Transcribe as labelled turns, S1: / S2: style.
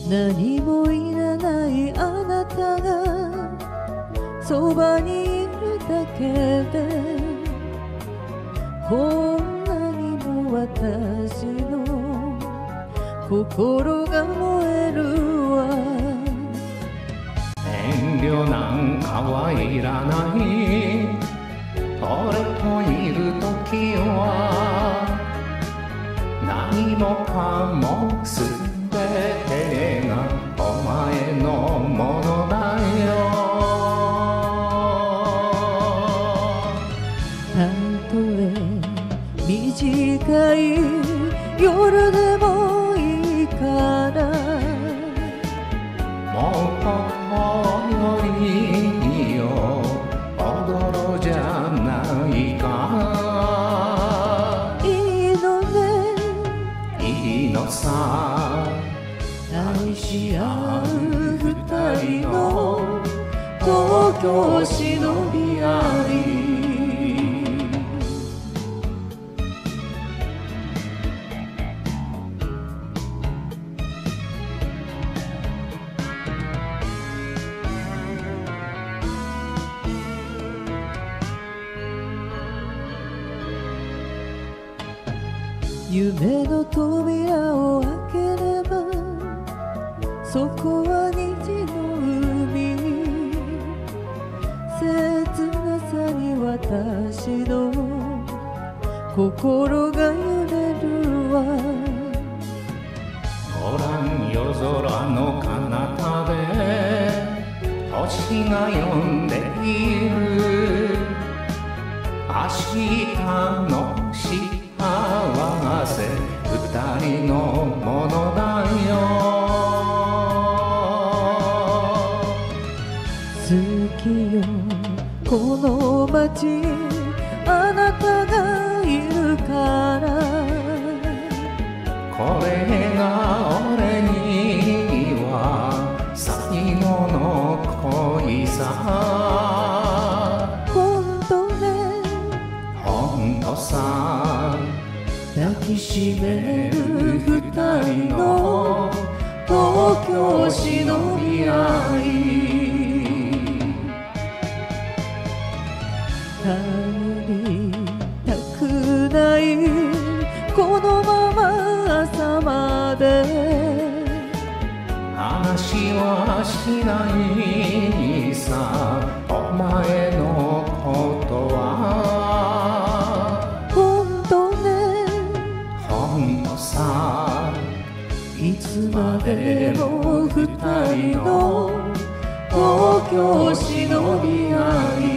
S1: 何もいらないあなたがそばにいるだけでこんなにも私の心が燃えるわ。
S2: 遠慮なんかはいらない、俺といるときは何もかもすべてがお前のものだよ。
S1: たとえ短い夜でもいいから
S2: もうここよりよ踊ろうじゃないか。
S1: いいのね、
S2: いいのさ、
S1: 愛し合う二人の東京しのび合い。夢の扉を開ければそこは虹の海、切なさに私の心が揺れるわ。
S2: ご覧夜空の彼方で星が呼んでいる。明日の幸せ二人のものだよ。
S1: 好きよこの街、あなたがいるから。
S2: これが俺には最後の恋さ。
S1: ほんとね、
S2: ほんとさ、
S1: 抱きしめる二人の東京しのび合い。帰りたくないこのまま朝まで
S2: 話はしないさ、お前のことは。
S1: ほんとね、
S2: ほんとさ、
S1: いつまでも二人の東京しのび合い。